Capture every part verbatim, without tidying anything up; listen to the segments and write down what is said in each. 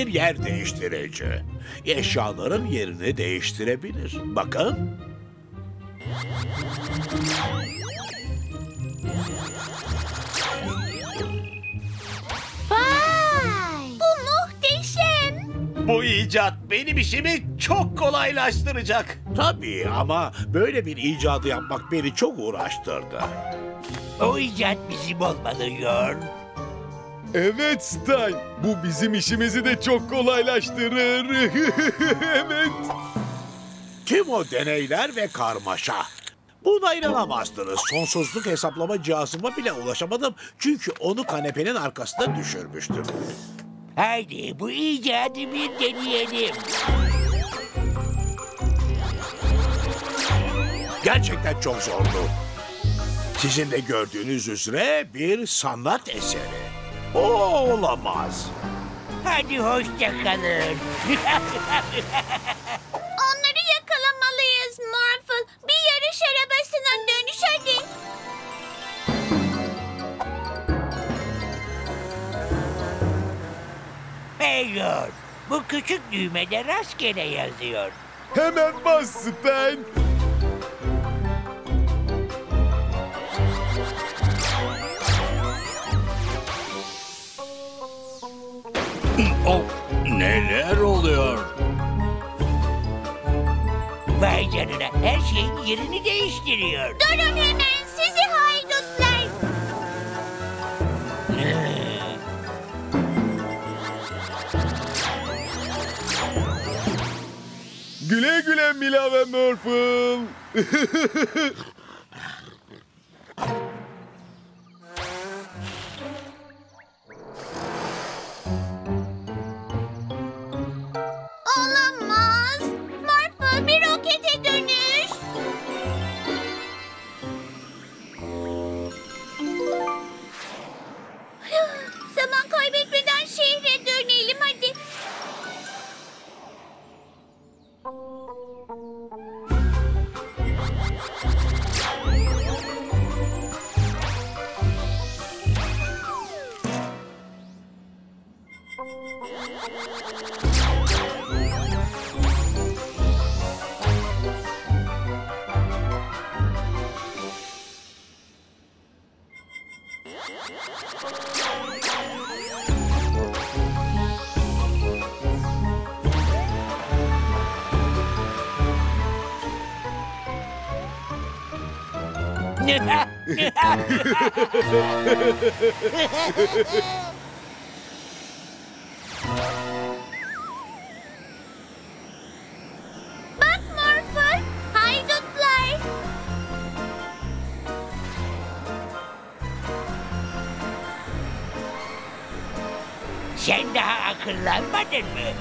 bir yer değiştirici. Eşyaların yerini değiştirebilir. Bakın. Vay! Bu muhteşem. Bu icat benim işimi çok kolaylaştıracak. Tabii ama böyle bir icadı yapmak beni çok uğraştırdı. O icat bizim olmalı Yorn. Evet Stein, bu bizim işimizi de çok kolaylaştırır. Evet. Tüm o deneyler ve karmaşa. Buna inanamazsınız. Sonsuzluk hesaplama cihazıma bile ulaşamadım. Çünkü onu kanepenin arkasına düşürmüştüm. Haydi bu icadı bir deneyelim. Gerçekten çok zordu. Sizin de gördüğünüz üzere bir sanat eseri. O olamaz. Hadi hoşça kalın. Onları yakalamalıyız Morphle. Bir yarış arabasına dönüş hadi. Hey Yorn, bu küçük düğmede rastgele yazıyor. Hemen bas Stein. Oh, neler oluyor? Vay canına, her şeyin yerini değiştiriyor. Durun hemen sizi haydutlar. Güle güle Mila ve Morphle. Olamaz. Morphle bir rokete dönüş. Zaman kaybetmeden şehre dönelim hadi. Bak Morphle, haydutlar. Sen daha akıllanmadın mı?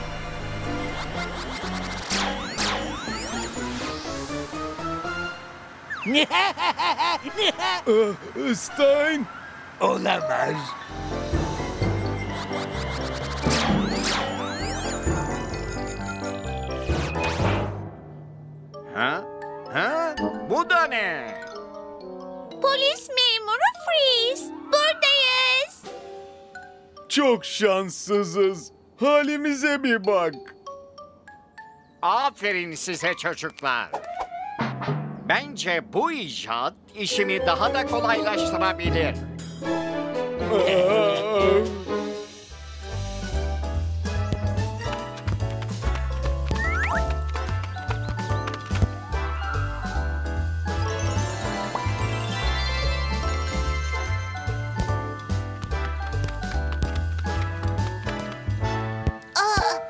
Ah, Stein. Olamaz. Ha? Ha? Bu da ne? Polis memuru Freeze. Buradayız. Çok şanssızız. Halimize bir bak. Aferin size çocuklar. Bence bu icat işimi daha da kolaylaştırabilir. Aa, Aa!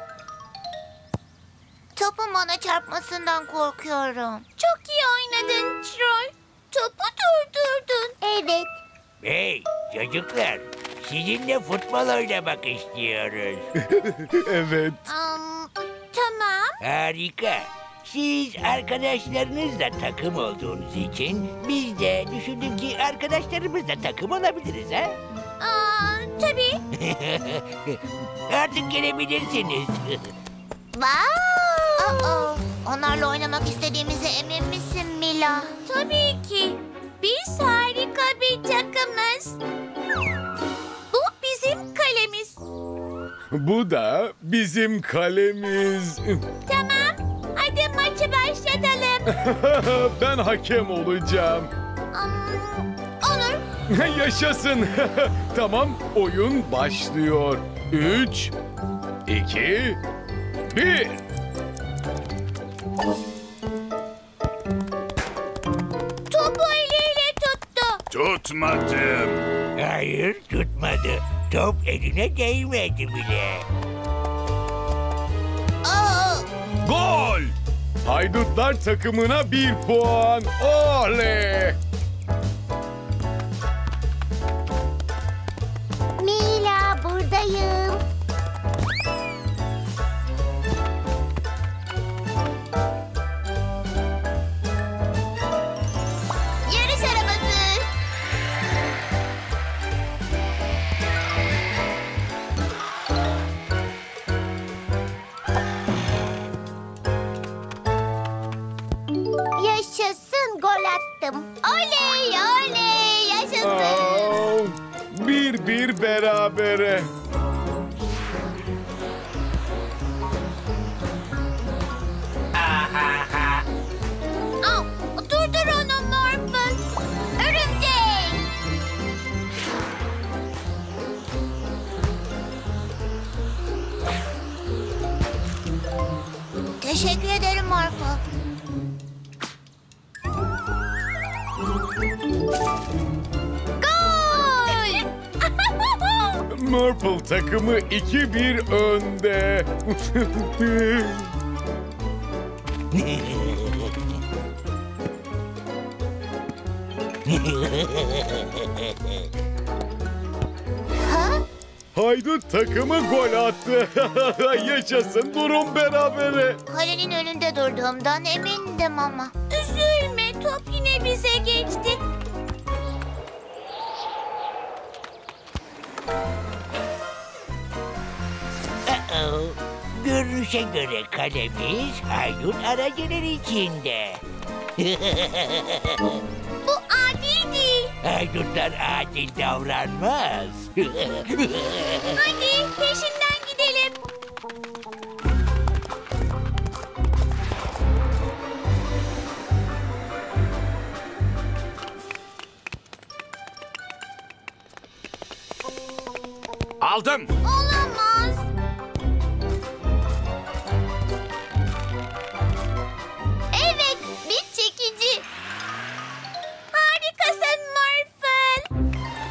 Topun bana çarpmasından korkuyorum. Çok iyi oynadın Troll. Topu durdurdun. Evet. Hey çocuklar, sizinle futbol oynamak istiyoruz. evet. Um, tamam. Harika. Siz arkadaşlarınızla takım olduğunuz için biz de düşündüm ki arkadaşlarımızla takım olabiliriz ha? Aa, tabii. Artık gelebilirsiniz. Wow. Aa, onlarla oynamak istediğimize emin misin Mila? Tabii ki. Biz harika bir takımız. Bu bizim kalemiz. Bu da bizim kalemiz. Tamam. Hadi maçı başlatalım. Ben hakem olacağım. Hmm, olur. Yaşasın. Tamam, oyun başlıyor. Üç, iki, bir. Topu eliyle tuttu. Tutmadım. Hayır, tutmadı. Top eline değmedi bile. Aa, Gol! Haydutlar takımına bir puan. Oley! Mila buradayım. Yarış arabası. Yaşasın, gol attım. Oley oley, yaşasın. Aa, bir bir berabere. Au, durdur onu Morphle. Örümcek. Teşekkür ederim Morphle. Gol! Murple takımı iki bir önde. Ha? Haydut takımı gol attı. Yaşasın, durum berabere. Kalenin önünde durduğumdan emindim ama. Üzülme, top yine bize geçti. Uh-oh. Görünüşe göre kalemiz haydut aracılar içinde. Bu adil değil. Haydutlar adil davranmaz. Hadi peşinden gidelim. Aldım. Olamaz. Evet, bir çekici. Harikasın Morphle.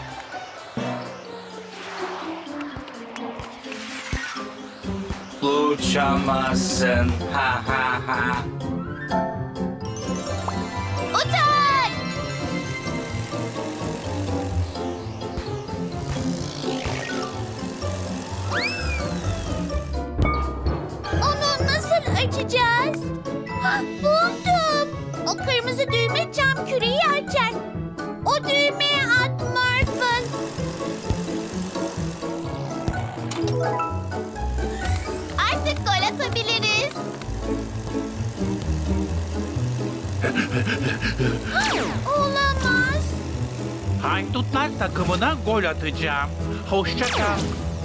Uçamazsın. Ha ha ha. Uçak. Onu nasıl açacağız? Ha, buldum. O kırmızı düğme cam küreyi açar. O düğmeye at Morphle. Artık gol atabiliriz. Olamaz. Haydutlar takımına gol atacağım. Hoşça kal.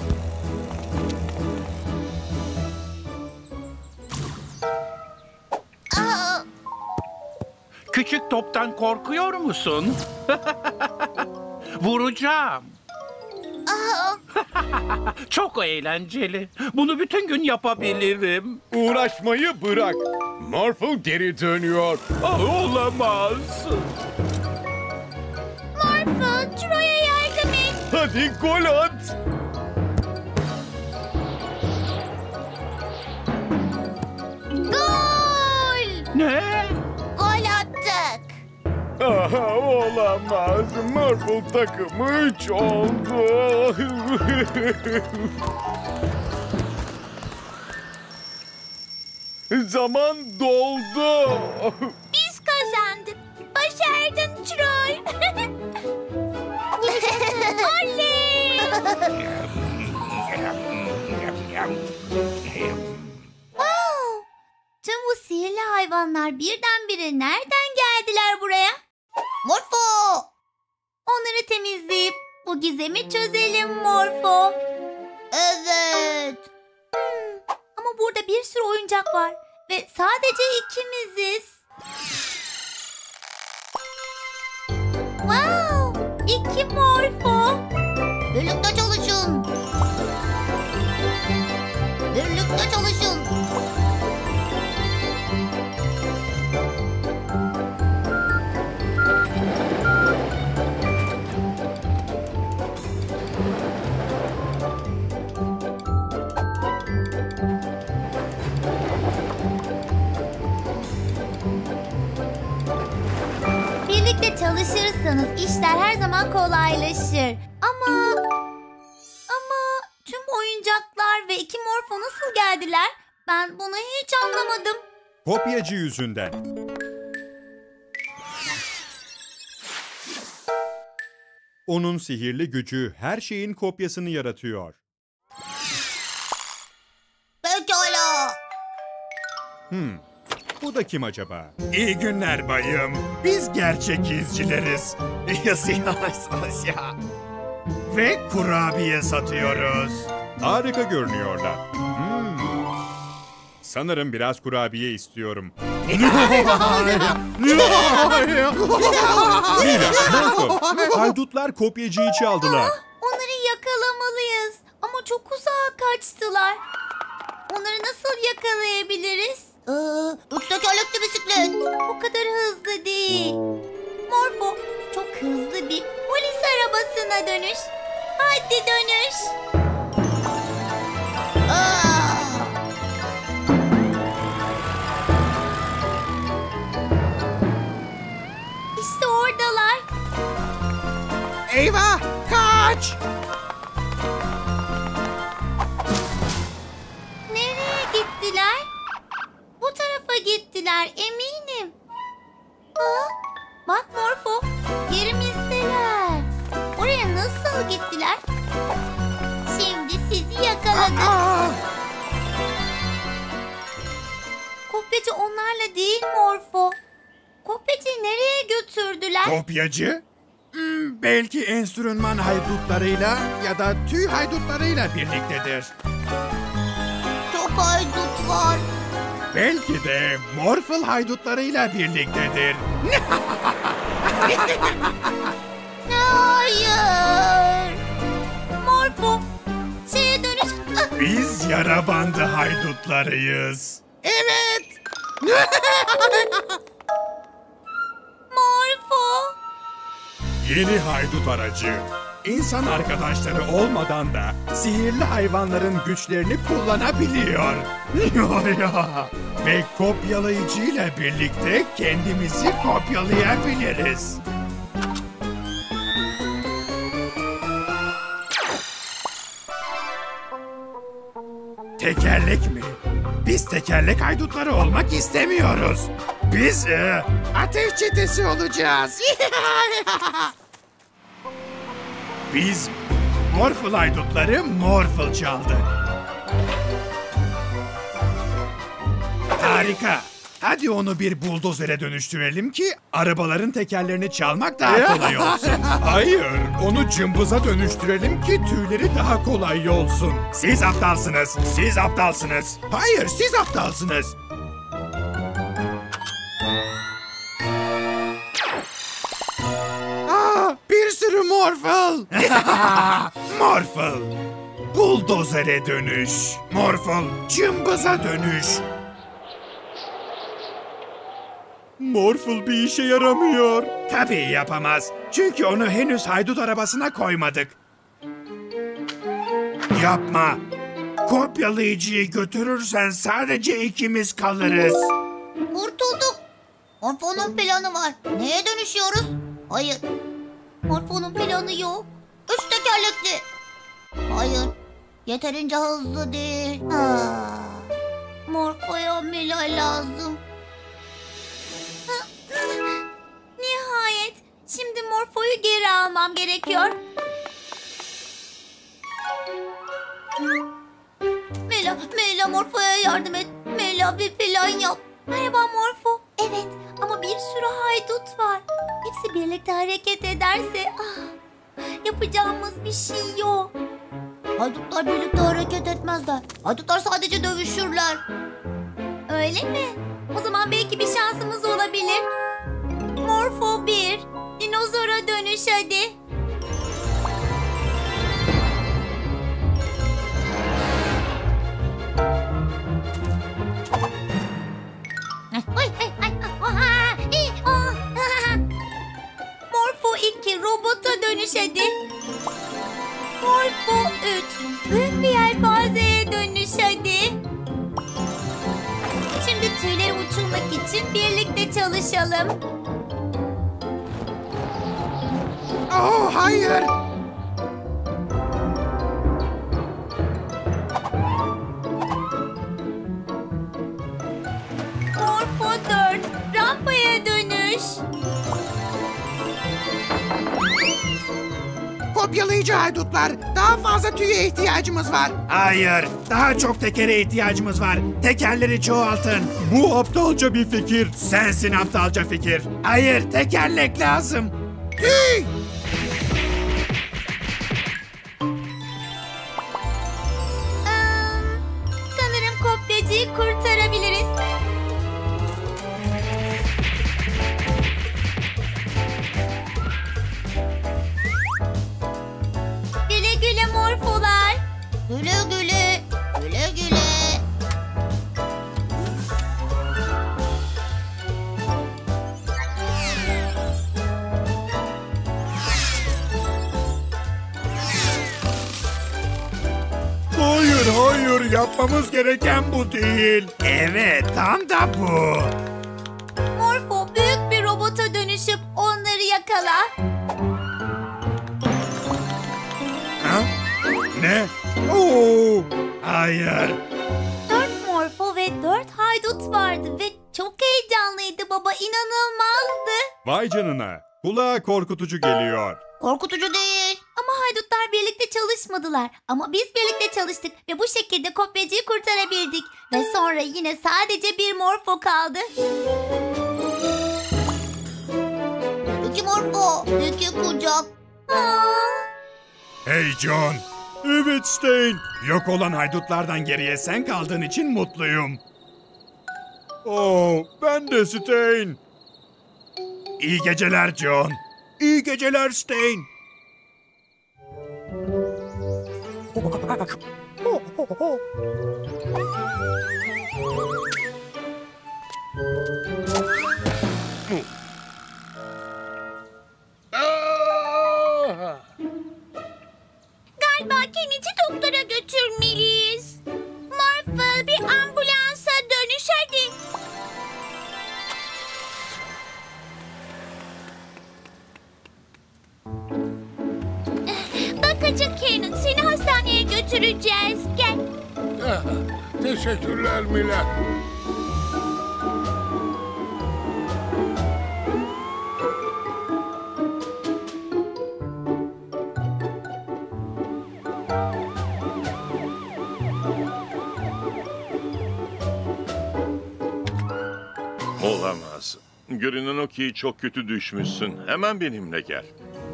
Aa, Küçük toptan korkuyor musun? Vuracağım. aa. Çok eğlenceli. Bunu bütün gün yapabilirim. Uğraşmayı bırak. Murple geri dönüyor. Ah, olamaz. Morphle, Troy'a yardım et. Hadi gol at. Gol! Ne? Gol attık. Aha, olamaz. Murple takımı üç oldu. Zaman doldu. Biz kazandık. Başardın Troy. Oley! Wow! Tüm bu sihirli hayvanlar birdenbire nereden geldiler buraya? Morpho! Onları temizleyip bu gizemi çözelim Morpho. Evet. Hmm, ama burada bir sürü oyuncak var ve sadece ikimiziz. Wow! İki Morfo. Birlikte çalışın. Birlikte çalışın. Birlikte çalışırsanız işler her zaman kolaylaşır. Ama... Ama tüm oyuncaklar ve iki Morfo nasıl geldiler? Ben bunu hiç anlamadım. Kopyacı yüzünden. Onun sihirli gücü her şeyin kopyasını yaratıyor. Pekala. Hmm, bu da kim acaba? İyi günler bayım. Biz gerçek izcileriz. Ve kurabiye satıyoruz. Harika görünüyorlar. Hmm. Sanırım biraz kurabiye istiyorum. Mira, Morfo, haydutlar kopyacıyı çaldılar. Onları yakalamalıyız. Ama çok uzağa kaçtılar. Onları nasıl yakalayabiliriz? Ee, üç tekerlekli bisiklet. O kadar hızlı değil. Morfo, çok hızlı bir polis arabasına dönüş. Hadi dönüş. Aa! İşte oradalar. Eyvah! Kaç! Nereye gittiler? Bu tarafa gittiler, eminim. Aa, bak Morfo, yerimizdeler. Oraya nasıl gittiler? Şimdi sizi yakaladım. Kopyacı onlarla değil Morfo. Kopyacıyı nereye götürdüler? Kopyacı? Hmm, belki enstrüman haydutlarıyla ya da tüy haydutlarıyla birliktedir. Çok haydut var. Belki de Morphle haydutlarıyla birliktedir. Hayır. Morfo, şeye dönüş. Ah, Biz yara bandı haydutlarıyız. Evet! Morfo. Yeni haydut aracı. İnsan arkadaşları olmadan da sihirli hayvanların güçlerini kullanabiliyor. Ve kopyalayıcıyla birlikte kendimizi kopyalayabiliriz. Tekerlek mi? Biz tekerlek haydutları olmak istemiyoruz. Biz e, ateş çetesi olacağız. Biz Morphle haydutları Morphle çaldık. Harika. Hadi onu bir buldozere dönüştürelim ki arabaların tekerlerini çalmak daha kolay olsun. Hayır, onu cımbıza dönüştürelim ki tüyleri daha kolay olsun. Siz aptalsınız, siz aptalsınız. Hayır, siz aptalsınız. Aa, bir sürü Morphle. Morphle, buldozere dönüş. Morphle, cımbıza dönüş. Morphle bir işe yaramıyor. Tabii yapamaz. Çünkü onu henüz haydut arabasına koymadık. Yapma. Kopyalayıcıyı götürürsen sadece ikimiz kalırız. Kurtulduk. Morfo'nun planı var. Neye dönüşüyoruz? Hayır. Morfo'nun planı yok. Üç tekerlekli. Hayır. Yeterince hızlı değil. Ah. Morfo'ya Mila lazım. Nihayet. Şimdi Morfo'yu geri almam gerekiyor. Mela, Mela Morfo'ya yardım et. Mela bir plan yap. Merhaba Morfo. Evet ama bir sürü haydut var. Hepsi birlikte hareket ederse ah, yapacağımız bir şey yok. Haydutlar birlikte hareket etmezler. Haydutlar sadece dövüşürler. Öyle mi? O zaman belki bir şansımız olabilir. Morpho bir. Dinozora dönüş hadi. Morpho iki. Robota dönüş hadi. Morpho üç. Büyük bir yelpazeye dönüş hadi. Şimdi tüyleri uçurmak için birlikte çalışalım. Oh hayır. Morpho dört. Rampaya dönüş. Kopyalayıcı haydutlar. Daha fazla tüye ihtiyacımız var. Hayır. Daha çok tekere ihtiyacımız var. Tekerleri çoğaltın. Bu aptalca bir fikir. Sensin aptalca fikir. Hayır, tekerlek lazım. Tüy! Ee, sanırım kopyacıyı kurtarabiliriz. Güle güle morfolar. Güle güle. Güle güle. Hayır, hayır. Yapmamız gereken bu değil. Evet, tam da bu. Morpho büyük bir robota dönüşüp onları yakala. Ha? Ne? Oo! Hayır. Dört morfo ve dört haydut vardı ve çok heyecanlıydı baba, inanılmazdı. Vay canına. Kulağa korkutucu geliyor. Korkutucu değil. Ama haydutlar birlikte çalışmadılar. Ama biz birlikte çalıştık ve bu şekilde kopyacıyı kurtarabildik. Ve sonra yine sadece bir morfo kaldı. İki morfo, iki kucak. Aa. Hey John. Evet Stein. Yok olan haydutlardan geriye sen kaldığın için mutluyum. Oo, ben de Stein. İyi geceler John. İyi geceler Stein. Galiba Kenet'i doktora götürmeliyiz. Morphle bir ambulansa dönüş hadi. Bakıcı Kenan, seni hastaneye götüreceğiz. Gel. Teşekkürler Mila. Olamaz. Görünen o ki çok kötü düşmüşsün. Hemen benimle gel.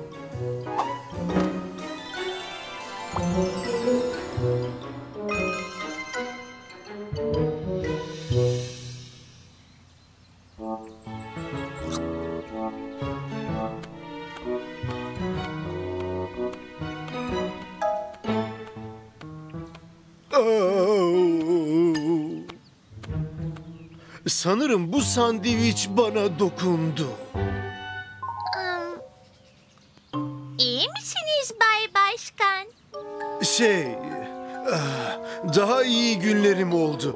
Sanırım bu sandviç bana dokundu. Um, iyi misiniz Bay Başkan? Şey, ah, daha iyi günlerim oldu.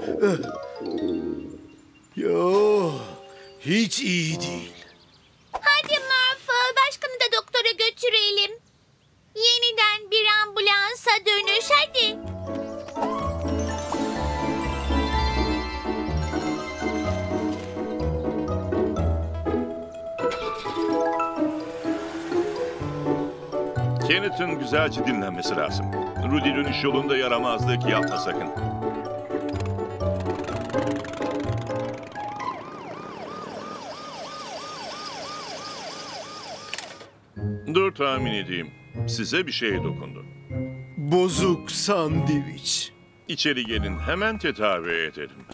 Yo, hiç iyi değil. Hadi Morphle, başkanı da doktora götürelim. Yeniden bir ambulansa dönüş hadi. Kenneth'in güzelce dinlenmesi lazım. Rudy dönüş yolunda yaramazlık yapma sakın. Dur tahmin edeyim. Size bir şey dokundu. bozuk sandviç. İçeri gelin, hemen tedavi edelim.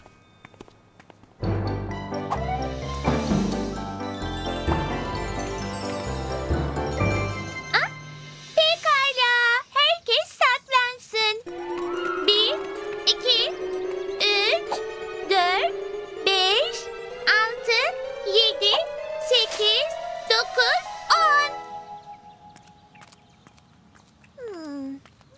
Pekala. Herkes saklansın. Bir, iki, üç, dört, beş, altı, yedi, sekiz, dokuz, on. Hmm.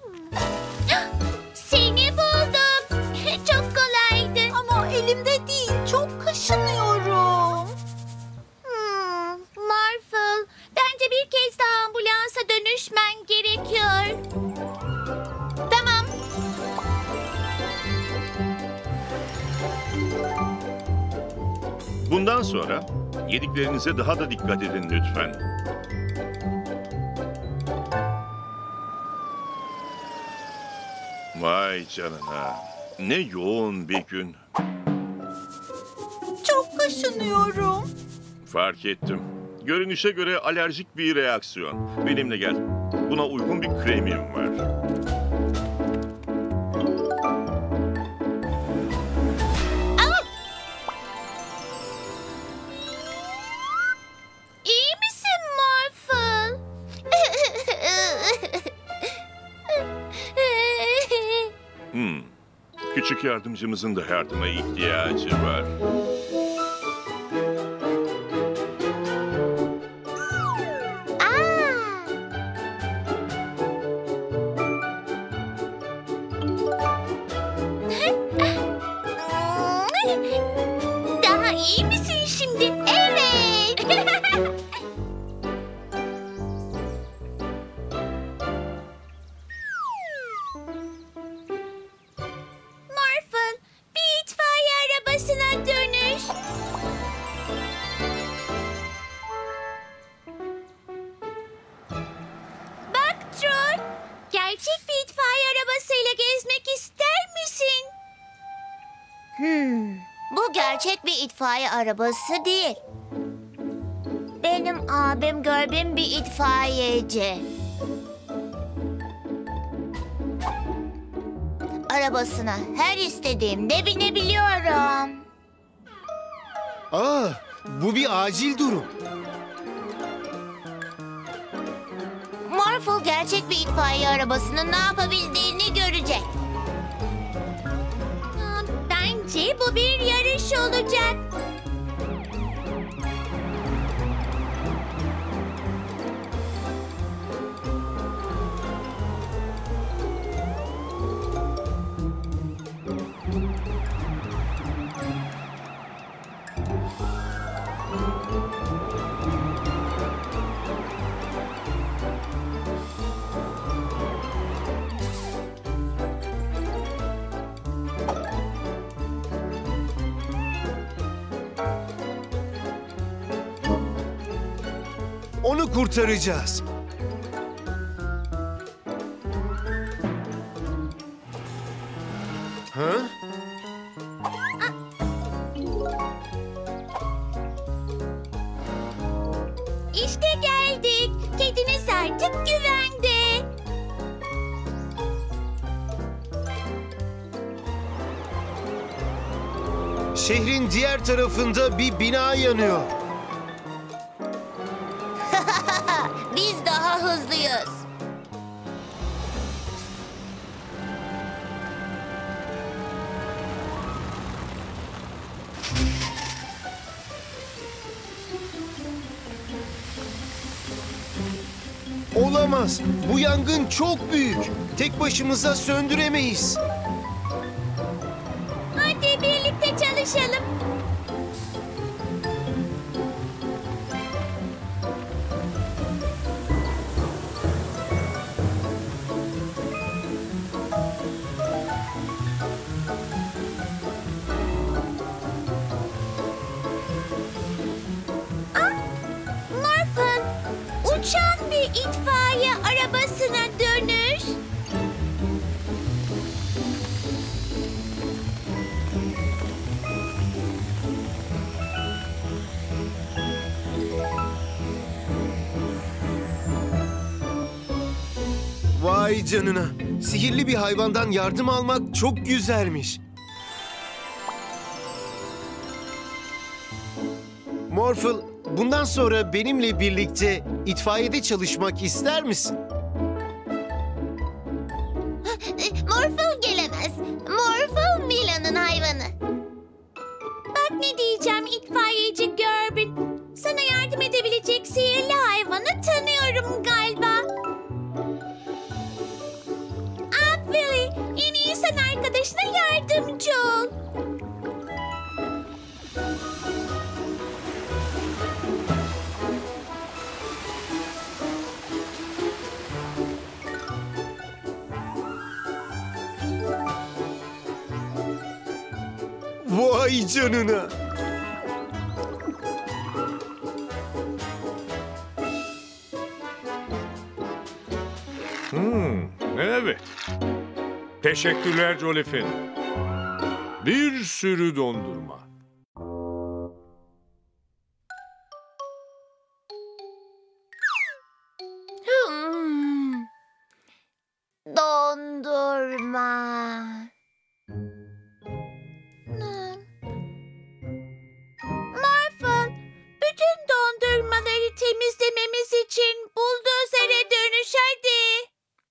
Seni buldum. Çok kolaydı. Ama elimde değil, çok kaşınıyorum. Hmm, Marvel, bence bir kez daha ambulansa dönüşmen gerekiyor. Tamam. Bundan sonra yediklerinize daha da dikkat edin lütfen. Vay canına. Ne yoğun bir gün. Çok kaşınıyorum. Fark ettim. Görünüşe göre alerjik bir reaksiyon. Benimle gel. Buna uygun bir kremim var. İyi misin Marvel? Hmm. Küçük yardımcımızın da yardıma ihtiyacı var. Daha iyi misin şimdi? Evet. Marvel, bir itfaiye arabasına dönüş. Bak Troy, gerçek bir itfaiye arabasıyla gezmek ister misin? Hmm, bu gerçek bir itfaiye arabası değil. Benim abim Görbin bir itfaiyeci. Arabasına her istediğimde binebiliyorum. Aa, bu bir acil durum. Morphle gerçek bir itfaiye arabasının ne yapabildiğini görecek. Aa, Bence bu bir yarış olacak. Onu kurtaracağız. Ha? İşte geldik. Kediniz artık güvende. Şehrin diğer tarafında bir bina yanıyor. Biz daha hızlıyız. Olamaz. Bu yangın çok büyük. Tek başımıza söndüremeyiz. Hadi birlikte çalışalım. Morphle, uçan bir itfaiye arabasına dönüş. Vay canına. Sihirli bir hayvandan yardım almak çok güzelmiş. Morphle, bundan sonra benimle birlikte itfaiyede çalışmak ister misin? Morphle gelemez. Morphle Mila'nın hayvanı. Bak ne diyeceğim itfaiyeci Gerbin. Sana yardım edebilecek sihirli hayvanı tanıyorum galiba. Ah Willy, yeni insan arkadaşına yardımcı ol. Vay canına! Hmm, evet. Teşekkürler Jolifin. Bir sürü dondurma. Hmm. Dondurma. Morphle, bütün dondurmaları temizlememiz için buldozere dönüş hadi.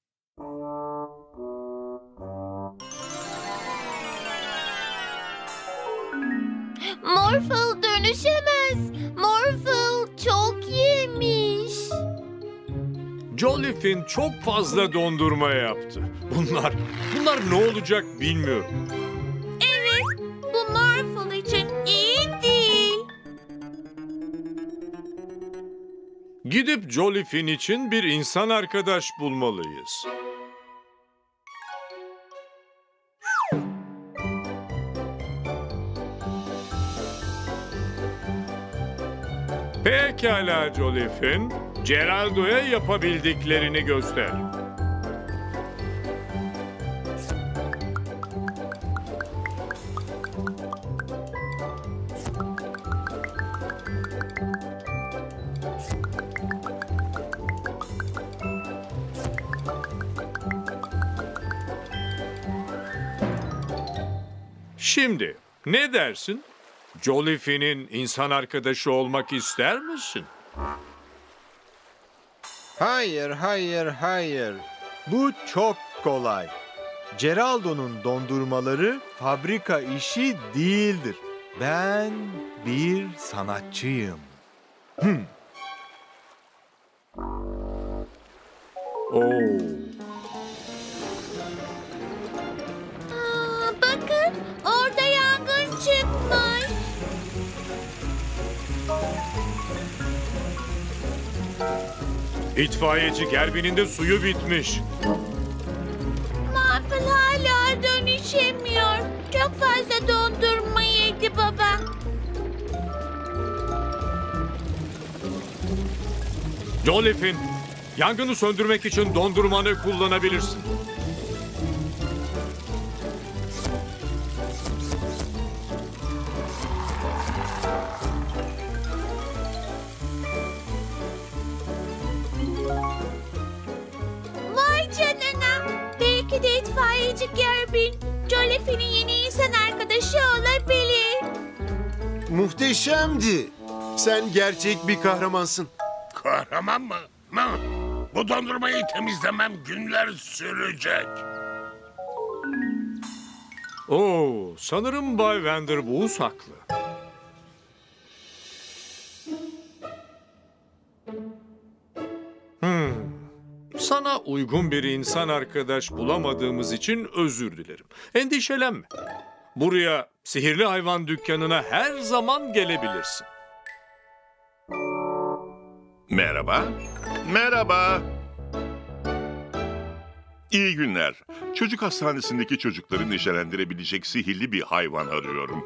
Morphle dönüşemez. Morphle çok yemiş. Jolifin çok fazla dondurma yaptı. Bunlar, bunlar ne olacak bilmiyorum. Evet, bu Morphle için iyi değil. Gidip Jolifin için bir insan arkadaş bulmalıyız. Pekala Jolifin, Geraldo'ya yapabildiklerini göster. Şimdi ne dersin? Jolifin'in insan arkadaşı olmak ister misin? Hayır, hayır, hayır. Bu çok kolay. Geraldo'nun dondurmaları fabrika işi değildir. Ben bir sanatçıyım. Hmm. Oo. Aa, bakın, orada yangın çıkmış. İtfaiyeci Gerbin'in de suyu bitmiş. Morphle hala dönüşemiyor. Çok fazla dondurma yedi baba. Jolifin, yangını söndürmek için dondurmanı kullanabilirsin. Vay canına. Belki de itfaiyeci Gerbin, Jolifin'in yeni insan arkadaşı olabilir. Muhteşemdi. Sen gerçek bir kahramansın. Kahraman mı? Hı? Bu dondurmayı temizlemem günler sürecek. Oo, sanırım Bay Vanderboos haklı. Hmm. Sana uygun bir insan arkadaş bulamadığımız için özür dilerim. Endişelenme. Buraya sihirli hayvan dükkanına her zaman gelebilirsin. Merhaba. Merhaba. İyi günler. Çocuk hastanesindeki çocukları neşelendirebilecek sihirli bir hayvan arıyorum.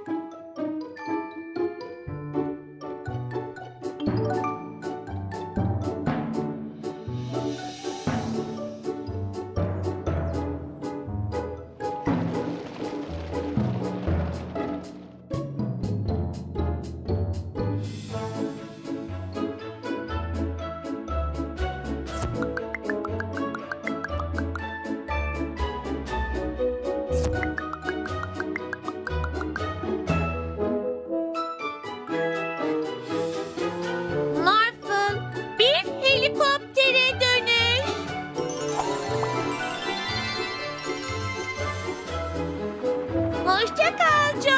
Hoşça kal Joy.